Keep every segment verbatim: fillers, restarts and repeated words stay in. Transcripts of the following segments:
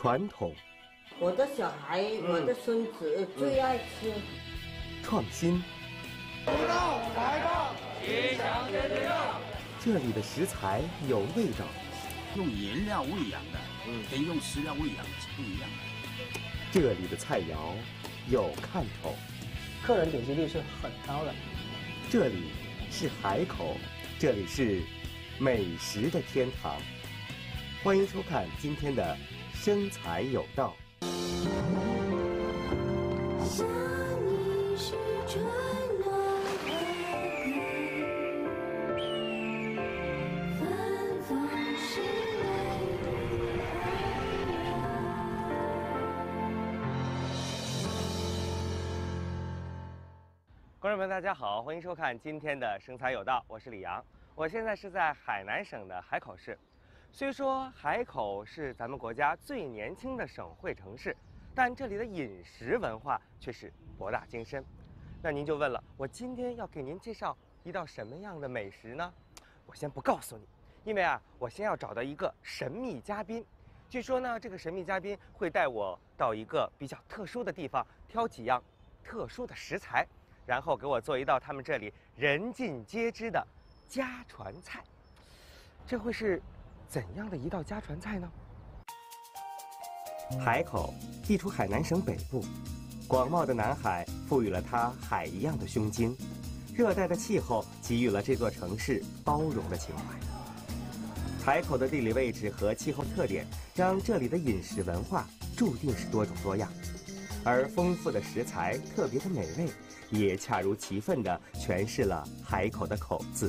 传统、 我的小孩、嗯、我的孙子最爱吃。 创新。 不到来到，吉祥天天到。 这里的食材有味道， 用颜料喂养的，嗯，跟用饲料喂养是不一样的。 这里的菜肴有看头， 客人点击率是很高的。 这里是海口，这里是美食的天堂。欢迎收看今天的《生财有道》。观众朋友们，大家好，欢迎收看今天的《生财有道》，我是李阳。我现在是在海南省的海口市。虽说海口是咱们国家最年轻的省会城市，但这里的饮食文化却是博大精深。那您就问了，我今天要给您介绍一道什么样的美食呢？我先不告诉你，因为啊，我先要找到一个神秘嘉宾。据说呢，这个神秘嘉宾会带我到一个比较特殊的地方，挑几样特殊的食材，然后给我做一道他们这里人尽皆知的家传菜。这会是怎样的一道家传菜呢？海口地处海南省北部，广袤的南海赋予了它海一样的胸襟，热带的气候给予了这座城市包容的情怀。海口的地理位置和气候特点，让这里的饮食文化注定是多种多样，而丰富的食材、特别的美味，也恰如其分地诠释了海口的口字。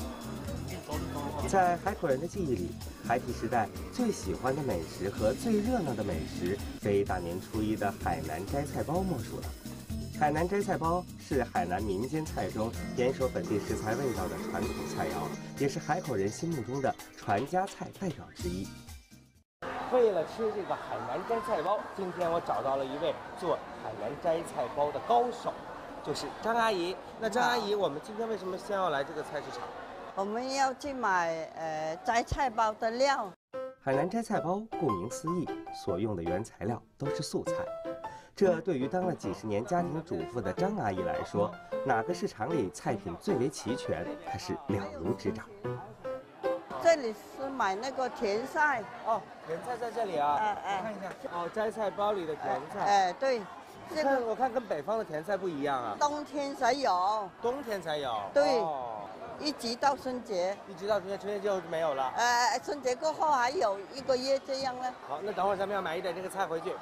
在海口人的记忆里，孩提时代最喜欢的美食和最热闹的美食，非大年初一的海南摘菜包莫属了。海南摘菜包是海南民间菜中严守本地食材味道的传统菜肴，也是海口人心目中的传家菜代表之一。为了吃这个海南摘菜包，今天我找到了一位做海南摘菜包的高手，就是张阿姨。那张阿姨，我们今天为什么先要来这个菜市场？ 我们要去买呃摘菜包的料。 海南摘菜包顾名思义，所用的原材料都是素菜。这对于当了几十年家庭主妇的张阿姨来说，哪个市场里菜品最为齐全，她是了如指掌。 这里是买那个甜菜哦，甜菜在这里啊， 哎哎， 看一下哦，摘菜包里的甜菜， 哎对， 这个我看跟北方的甜菜不一样啊， 冬天才有， 冬天才有， 对， 哦， 一直到春节， 一直到春节，春节就没有了， 哎，春节过后还有一个月这样呢。 好，那等会儿咱们要买一点这个菜回去。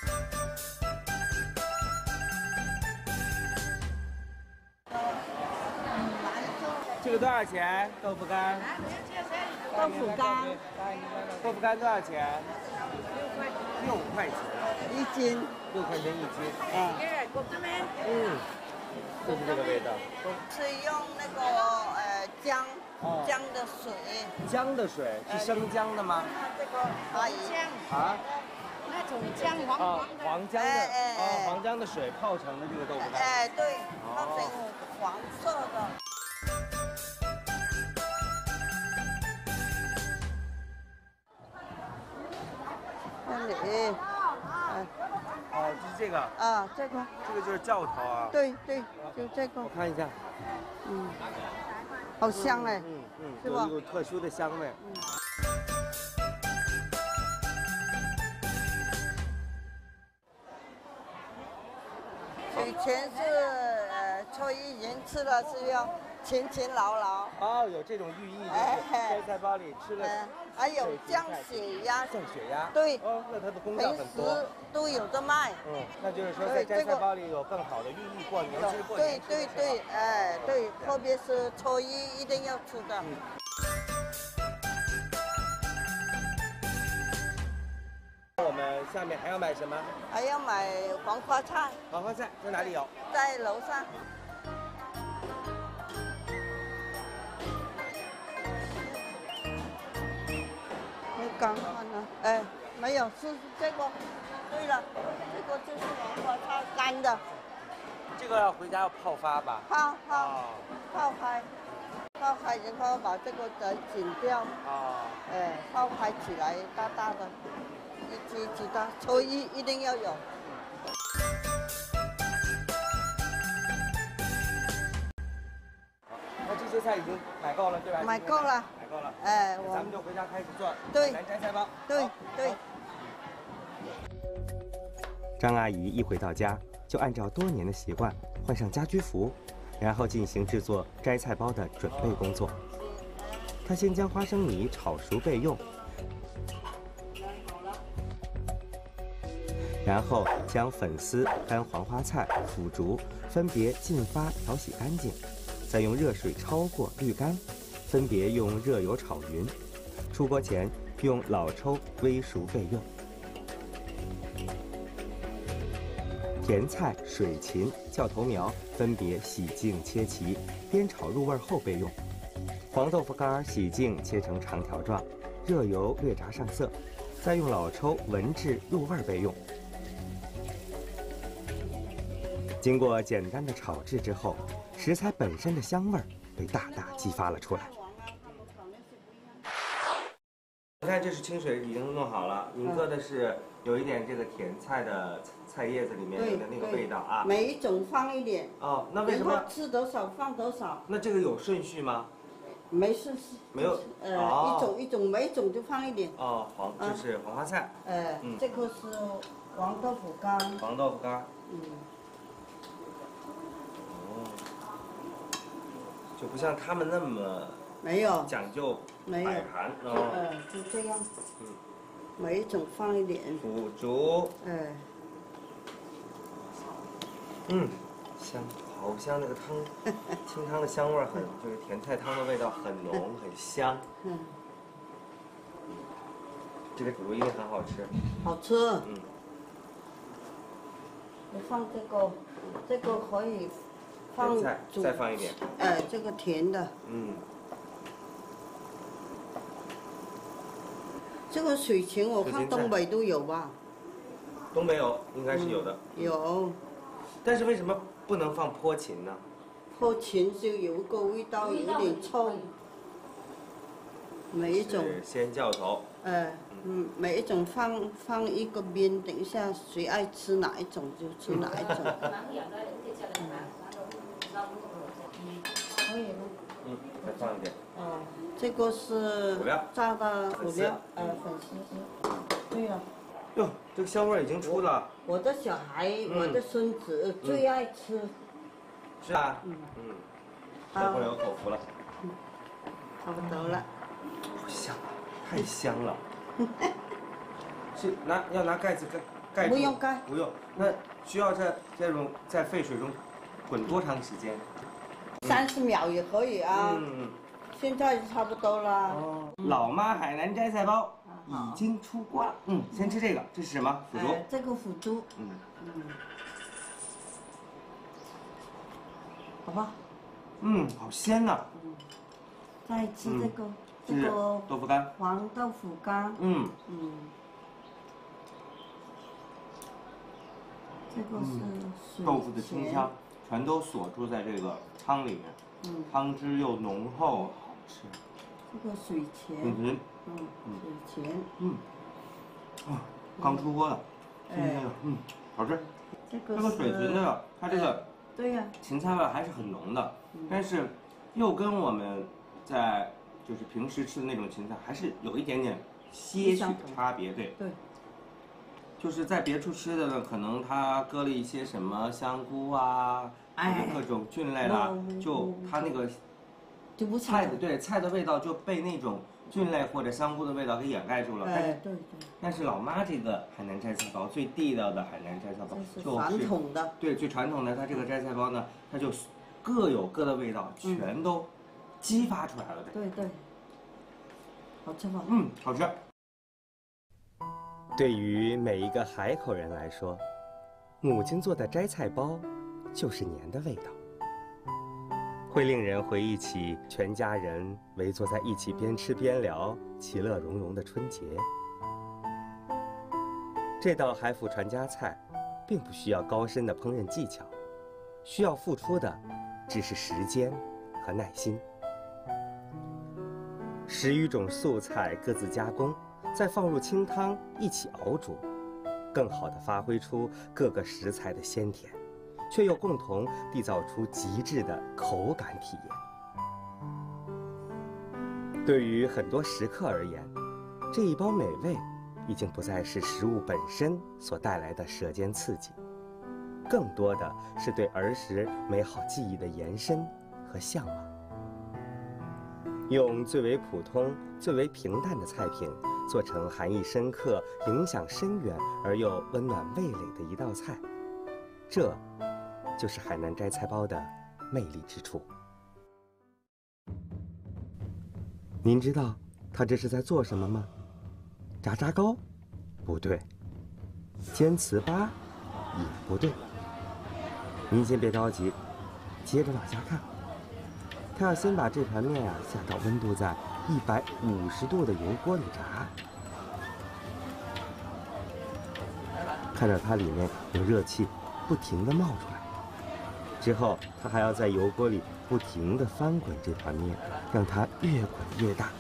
这个多少钱？豆腐干？ 豆腐干， 豆腐干多少钱？六块钱一斤， 六块钱一斤。 哎， 嗯，就是这个味道。 是用那个呃姜，姜的水。 姜的水是生姜的吗？ 这个阿姨啊， 那种姜黄黄的。 黄姜的，哦，黄姜的水泡成的这个豆腐干。 哎，对，泡成黄色的。那里，哎， 哦，就是这个啊，这个， 这个就是教头啊。 对对，就这个。 我看一下， 嗯，好香哎， 嗯嗯， 是吧？ 有有特殊的香味。嗯。 以前是呃初一人吃了是要勤勤劳劳。 哦，有这种寓意，就是摘菜包里吃了。 还有降血压， 降血压。 对。 哦，那它的功效很多。 平时都有的卖。 嗯，那就是说在摘菜包里有更好的寓意，过年吃过年吃。对对对，哎对，特别是初一一定要吃的。嗯。 我们下面还要买什么？ 还要买黄花菜。 黄花菜在哪里有？ 在楼上。没干完了，哎，没有，是这个。对了，这个就是黄花菜干的。 这个要回家要泡发吧？ 泡泡、哦、泡开，泡开然后把这个再剪掉。哦。哎，泡开起来大大的。 一起一起的，抽一一定要有。 那这些菜已经买够了，对吧？ 买够了， 买够了。 哎，我咱们就回家开始做对海南摘菜包。 对对。 张阿姨一回到家，就按照多年的习惯换上家居服，然后进行制作摘菜包的准备工作。她先将花生米炒熟备用，然后将粉丝、干黄花菜、腐竹分别浸发调洗干净，再用热水焯过滤干，分别用热油炒匀。出锅前用老抽煨熟备用。甜菜、水芹、教头苗分别洗净切齐，煸炒入味后备用。黄豆腐干洗净切成长条状，热油略炸上色，再用老抽文至入味备用。经过简单的炒制之后，食材本身的香味儿被大大激发了出来。你看，这是清水已经弄好了，您搁的是有一点这个甜菜的菜叶子里面有的那个味道啊。 每一种放一点。 哦，那为什么吃多少放多少？ 那这个有顺序吗？ 没顺序。 没有。 呃， 哦、 一种一种，每一种就放一点。 哦，黄这是黄花菜。 呃，嗯、这个是黄豆腐干。 黄豆腐干。 嗯。 哦。就不像他们那么。 没有讲究摆盘哦，呃，就这样，嗯，每一种放一点腐竹， 哎， 嗯，香，好香，那个汤，清汤的香味很，就是甜菜汤的味道很浓很香，嗯，这个腐竹一定很好吃， 好吃，嗯，我放这个，这个可以放菜，再放一点， 哎，这个甜的，嗯。这个水芹我看东北都有吧？ 东北有，应该是有的。 嗯、有。 但是为什么不能放坡芹呢？ 坡芹就有一个味道，有点臭。每一种。 鲜教头。 呃，嗯，每一种放放一个边，等一下谁爱吃哪一种就吃哪一种。嗯。可以了。 嗯，再放一点。 哦。这个是炸的辅料，呃，粉丝丝。对了。 哟，这个香味已经出了。 我的小孩，我的孙子最爱吃。 是啊。嗯嗯。小朋友有口福了。 嗯。差不多了。 香，太香了。是拿要拿盖子盖盖住？ 不用盖。 不用。那需要在这种在沸水中滚多长时间？ 三十秒也可以啊。嗯。现在就差不多了。哦， 老妈海南摘菜包已经出锅了。嗯，先吃这个，这是什么？腐竹。 哎，这个腐竹。嗯嗯。好吧。 嗯，好鲜呐。 嗯。再吃这个， 这个豆腐干。 黄豆腐干。嗯嗯。这个是豆腐的清香，全都锁住在这个汤里面。嗯。汤汁又浓厚。是， 这个水芹， 嗯嗯，水芹， 嗯，啊，刚出锅的，新鲜的，嗯，好吃。 这个这个水芹的，它这个， 对呀， 芹菜味还是很浓的，但是又跟我们在就是平时吃的那种芹菜还是有一点点些许的差别，对。对。就是在别处吃的，可能它搁了一些什么香菇啊，或者各种菌类啦，就它那个。 就不菜的对菜的味道就被那种菌类或者香菇的味道给掩盖住了。 哎，对对。 但是老妈这个海南摘菜包最地道的海南摘菜包， 就是传统的。 对，最传统的，它这个摘菜包呢，它就各有各的味道，全都激发出来了。 对对。好吃吗？ 嗯，好吃。对于每一个海口人来说，母亲做的摘菜包就是年的味道。会令人回忆起全家人围坐在一起边吃边聊、其乐融融的春节。这道海府传家菜，并不需要高深的烹饪技巧，需要付出的只是时间和耐心。十余种素菜各自加工， 再放入清汤一起熬煮，更好地发挥出各个食材的鲜甜，却又共同缔造出极致的口感体验。对于很多食客而言，这一包美味已经不再是食物本身所带来的舌尖刺激，更多的是对儿时美好记忆的延伸和向往。用最为普通、最为平淡的菜品，做成含义深刻、影响深远而又温暖味蕾的一道菜，这就是海南摘菜包的魅力之处。您知道他这是在做什么吗？炸炸糕？不对。煎糍粑？也不对。您先别着急，接着往下看。他要先把这盘面啊下到温度在一百五十度的油锅里炸，看到它里面有热气不停地冒出来。之后，他还要在油锅里不停地翻滚这盘面，让它越滚越大。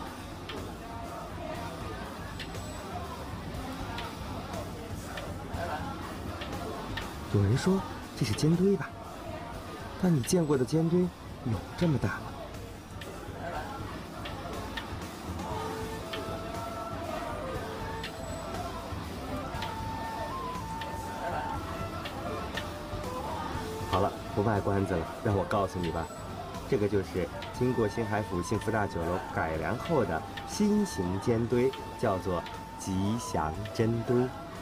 有人说这是煎堆吧？但你见过的煎堆有这么大吗？好了，不卖关子了，让我告诉你吧，这个就是经过新海府幸福大酒楼改良后的新型煎堆，叫做吉祥煎堆。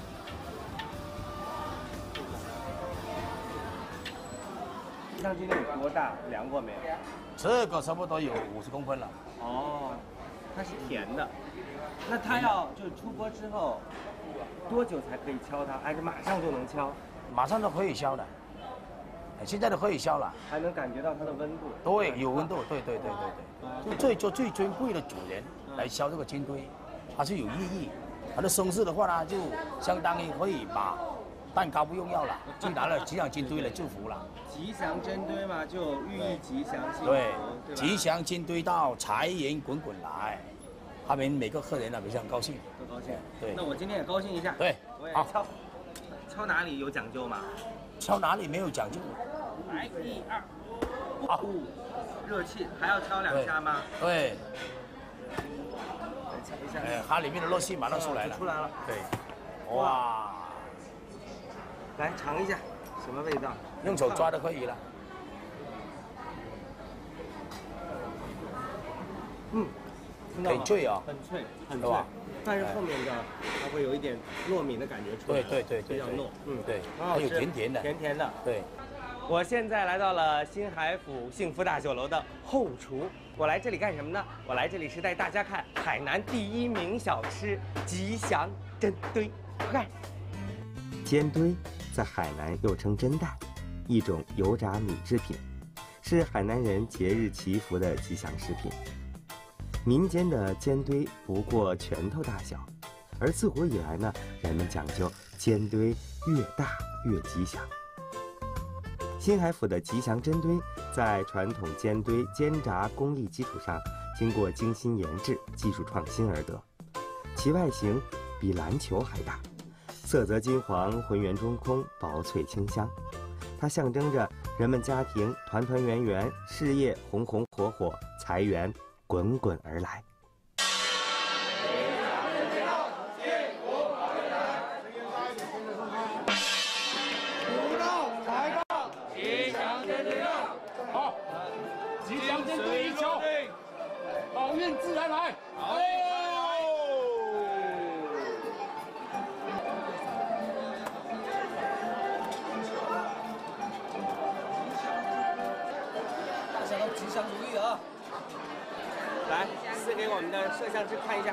像今天有多大？量过没有？ 这个差不多有五十公分了。 哦，它是甜的。那它要就出锅之后多久才可以敲它？还是马上就能敲？ 马上都可以削的，现在都可以削了。 还能感觉到它的温度？ 对，有温度，对对对对对。就最做最尊贵的主人来削这个煎堆，它是有意义。它的生日的话呢，就相当于可以把蛋糕不用要了，就拿了吉祥煎堆来祝福了。 吉祥煎堆嘛，就寓意吉祥幸福。 对， 对， 吉祥煎堆到，财源滚滚来。他们每个客人呢，非常高兴， 都高兴。 对， 那我今天也高兴一下。 对， 我也敲。敲哪里有讲究吗？ 敲哪里没有讲究？ 来，一二， 好， 热气还要敲两下吗？ 对。 来敲一下。 哎，它里面的热气马上出来了。 出来了。 对。哇。 来尝一下，什么味道？ 用手抓就可以了。 嗯， 很脆啊， 很脆，很脆。但是后面的它会有一点糯米的感觉出来。 对对对对， 比较糯。 嗯，对，还有甜甜的， 甜甜的。 对。 我现在来到了新海府幸福大酒楼的后厨。我来这里干什么呢？我来这里是带大家看海南第一名小吃吉祥煎堆。快！煎堆在海南又称蒸蛋，一种油炸米制品，是海南人节日祈福的吉祥食品。民间的煎堆不过拳头大小，而自古以来呢，人们讲究煎堆越大越吉祥。新海府的吉祥煎堆在传统煎堆煎炸工艺基础上，经过精心研制、技术创新而得。其外形比篮球还大，色泽金黄，浑圆中空，薄脆清香。它象征着人们家庭团团圆圆，事业红红火火，财源滚滚而来。 舞到来到，吉祥煎堆到，好，吉祥煎堆一敲，好运自然来。好。 大家都吉祥如意啊！ 来，赐给我们的摄像师看一下。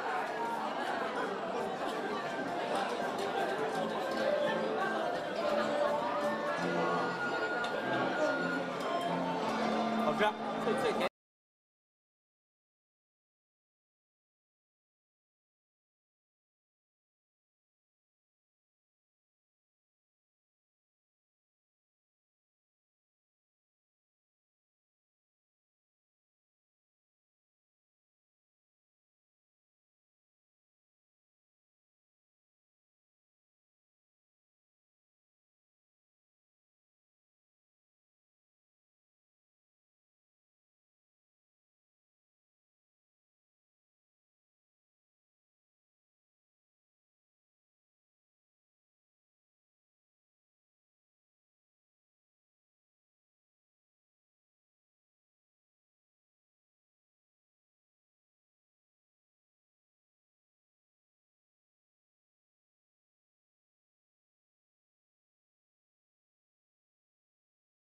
好吃，脆脆甜。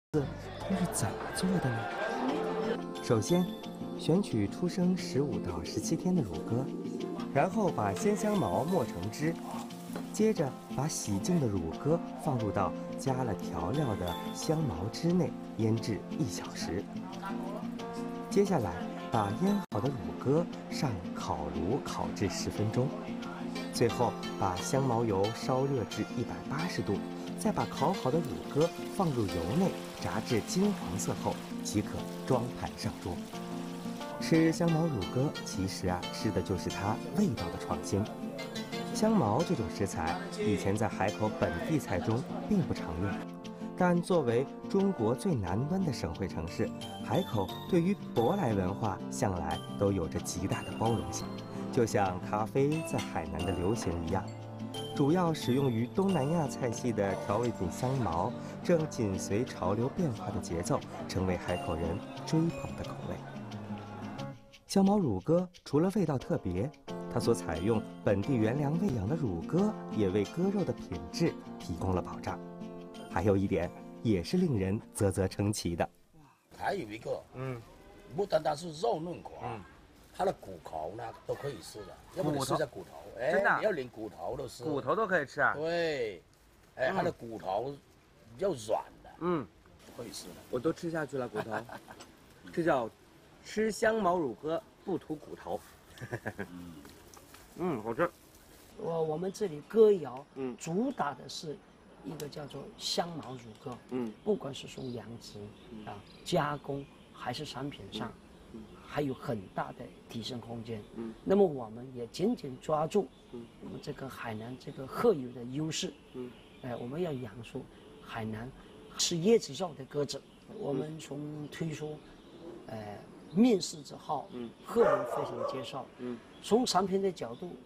又是怎么做的呢？首先，选取出生十五到十七天的乳鸽，然后把鲜香茅磨成汁，接着把洗净的乳鸽放入到加了调料的香茅汁内腌制一小时。接下来，把腌好的乳鸽上烤炉烤制十分钟，最后把香茅油烧热至一百八十度。再把烤好的乳鸽放入油内炸至金黄色后，即可装盘上桌。吃香茅乳鸽，其实啊，吃的就是它味道的创新。香茅这种食材，以前在海口本地菜中并不常用，但作为中国最南端的省会城市，海口对于舶来文化向来都有着极大的包容性，就像咖啡在海南的流行一样。主要使用于东南亚菜系的调味品香茅，正紧随潮流变化的节奏，成为海口人追捧的口味。香茅乳鸽除了味道特别，它所采用本地原粮喂养的乳鸽，也为鸽肉的品质提供了保障。还有一点也是令人啧啧称奇的， 还有一个， 嗯， 不单单是肉嫩滑， 嗯， 它的骨头呢都可以吃的，要不你吃下骨头，哎， 真的你要连骨头都吃， 骨头都可以吃啊。 对，哎，它的骨头要软的， 嗯， 可以吃的。 我都吃下去了骨头，这叫吃香茅乳鸽不吐骨头。嗯，好吃。 我我们这里歌谣， 嗯主打的是一个叫做香茅乳鸽， 嗯， 不管是从养殖啊、加工还是产品上，还有很大的提升空间。 嗯， 那么我们也紧紧抓住嗯我们这个海南这个特有的优势。 嗯， 呃，我们要养出海南吃椰子肉的鸽子。我们从推出，呃，面试之后， 嗯， 客人非常接受。 嗯， 从产品的角度。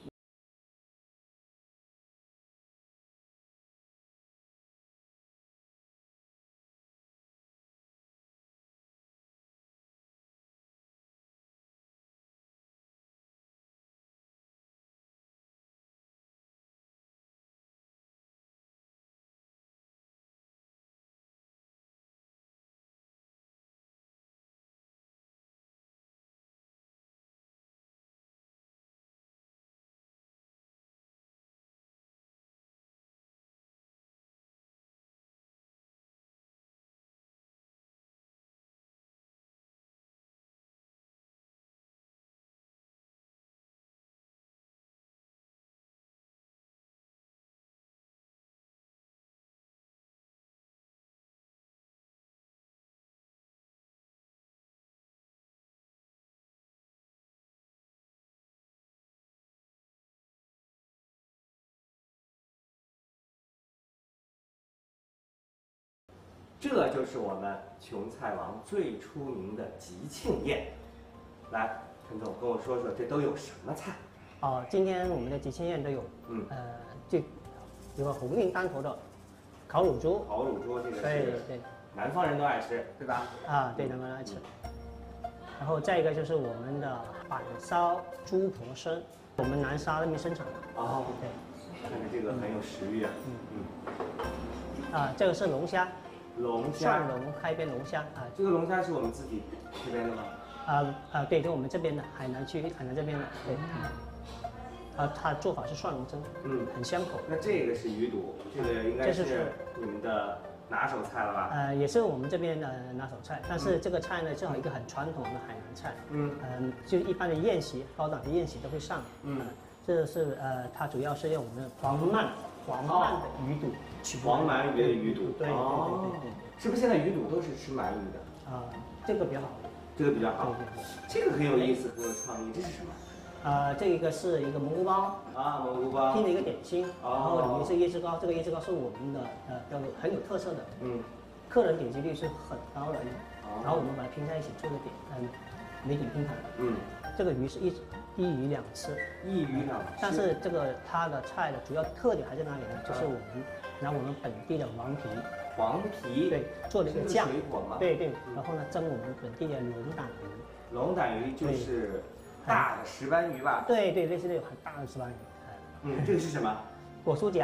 这就是我们琼菜王最出名的吉庆宴。来，陈总跟我说说这都有什么菜？ 哦，今天我们的吉庆宴都有， 嗯， 呃，就有个红运当头的烤乳猪， 烤乳猪这个对是对， 南方人都爱吃，对吧？ 啊，对，能够来吃。然后再一个就是我们的板烧猪婆参，我们南沙那边生产的。 哦， 对， 看着这个很有食欲啊。嗯啊，这个是龙虾， 龙虾， 蒜龙开边龙虾啊， 这个龙虾是我们自己这边的吗？ 啊啊，对，就我们这边的海南区海南这边的，对。啊，它做法是蒜蓉蒸， 嗯， 很香口。 那这个是鱼肚，这个应该这是是你们的拿手菜了吧？ 呃，也是我们这边的拿手菜，但是这个菜呢，正好一个很传统的海南菜。 嗯， 嗯，就一般的宴席、高档的宴席都会上。 嗯呃，这是呃，它主要是用我们的黄鳗、黄鳗的鱼肚取出来黄鳗鱼的鱼肚。 对对对哦对对。 是不是现在鱼肚都是吃鳗鱼的？ 啊，这个比较好。 这个比较好。 对对对。 这个很有意思，很有创意。这是什么？ 呃，这个是一个蘑菇包， 啊，蘑菇包。 拼的一个点心， 哦然后里面是椰汁糕，这个椰汁糕是我们的呃，叫做很有特色的， 嗯。 客人点击率是很高的， 哦然后我们把它拼在一起做个点，嗯，美景拼盘。 嗯。 这个鱼是一一鱼两吃， 一鱼两吃。 但是这个它的菜的主要特点还在哪里呢？就是我们拿我们本地的黄皮， 黄皮。 对，做了一个酱。 水果吗？ 对对，然后呢蒸我们本地的龙胆鱼。 龙胆鱼就是大的石斑鱼吧？ 对对，类似那种很大的石斑鱼。 嗯，这个是什么？ 果酥夹。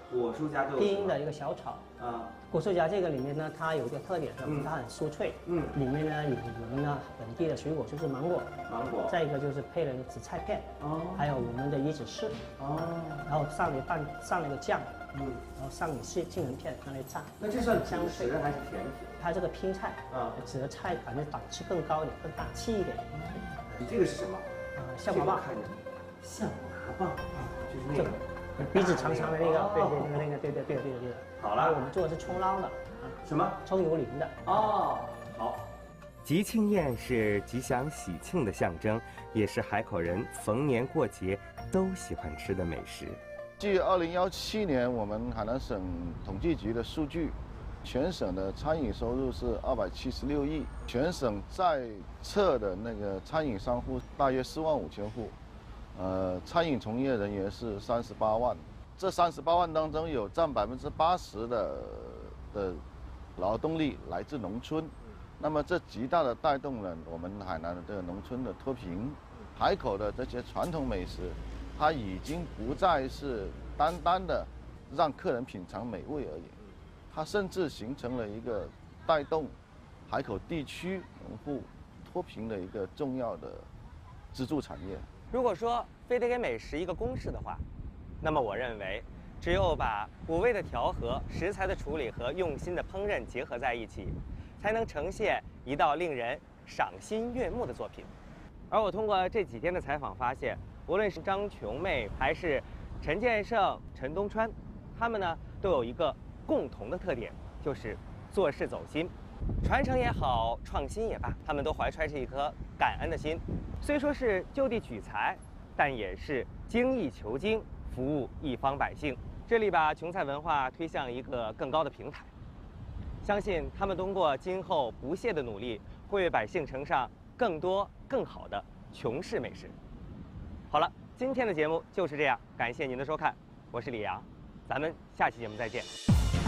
果蔬荚豆拼音的一个小炒。 啊， 果蔬荚这个里面呢，它有一个特点是嗯它很酥脆， 嗯里面呢有我们的本地的水果，就是芒果， 芒果， 再一个就是配了一个紫菜片， 哦还有我们的椰子丝， 哦， 然后上了拌上了个酱， 嗯， 然后上了杏杏仁片拿来炸。 那这算香主食还是甜品？ 它这个拼菜， 啊紫的菜感觉档次更高一点，更大气一点。 你这个是什么？ 呃，象拔蚌， 看着象拔蚌，就是那这个个鼻子长长的那个，对对那个那个，对对对对对对。 好了然后我们做的是葱捞的，啊， 什么？ 葱油淋的。 哦，好。吉庆宴是吉祥喜庆的象征，也是海口人逢年过节都喜欢吃的美食。 据二零一七年我们海南省统计局的数据，全省的餐饮收入是二百七十六亿，全省在册的那个餐饮商户大约四万五千户，呃，餐饮从业人员是三十八万，这三十八万当中有占百分之八十的的劳动力来自农村，那么这极大的带动了我们海南的这个农村的脱贫，海口的这些传统美食，它已经不再是单单的让客人品尝美味而已。它甚至形成了一个带动海口地区农户脱贫的一个重要的支柱产业。 如果说非得给美食一个公式的话，那么我认为，只有把五味的调和、食材的处理和用心的烹饪结合在一起，才能呈现一道令人赏心悦目的作品。而我通过这几天的采访发现，无论是张琼妹还是陈建胜、陈东川，他们呢都有一个共同的特点，就是做事走心，传承也好，创新也罢，他们都怀揣着一颗感恩的心。虽说是就地取材，但也是精益求精，服务一方百姓。这里把琼菜文化推向一个更高的平台，相信他们通过今后不懈的努力，会为百姓呈上更多更好的琼式美食。好了，今天的节目就是这样，感谢您的收看，我是李阳，咱们下期节目再见。